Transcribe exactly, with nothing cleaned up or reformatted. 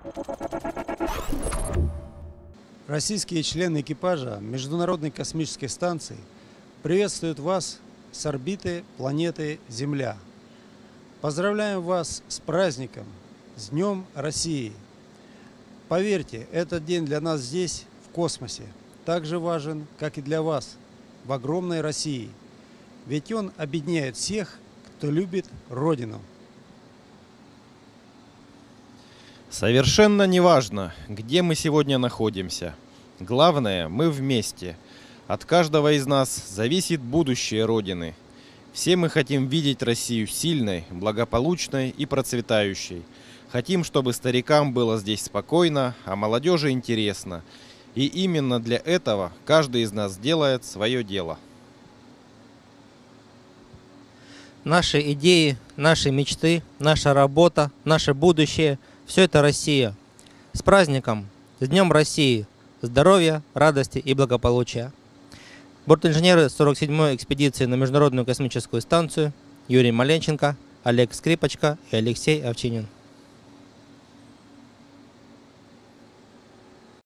Российские члены экипажа Международной космической станции приветствуют вас с орбиты планеты Земля. Поздравляем вас с праздником, с Днем России! Поверьте, этот день для нас здесь, в космосе, так же важен, как и для вас, в огромной России. Ведь он объединяет всех, кто любит Родину. Совершенно неважно, где мы сегодня находимся. Главное, мы вместе. От каждого из нас зависит будущее Родины. Все мы хотим видеть Россию сильной, благополучной и процветающей. Хотим, чтобы старикам было здесь спокойно, а молодежи интересно. И именно для этого каждый из нас делает свое дело. Наши идеи, наши мечты, наша работа, наше будущее – все это Россия. С праздником, с Днем России! Здоровья, радости и благополучия. Бортинженеры сорок седьмой экспедиции на Международную космическую станцию Юрий Маленченко, Олег Скрипочка и Алексей Овчинин.